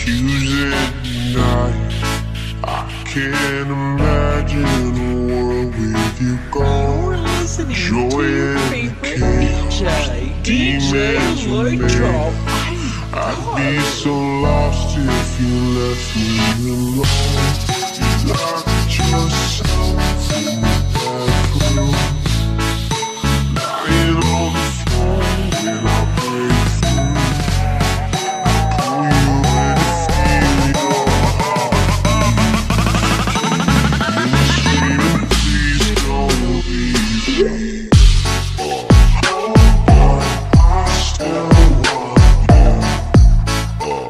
Tuesday night, I can't imagine a world with you gone. Joy and chaos, demons remain. I'd be so lost if you left me alone. You locked yourself in the bathroom, lying on the floor when I break through. Pull you in to feel your heart. Please don't leave me. I still want you.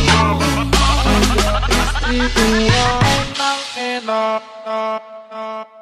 Nah.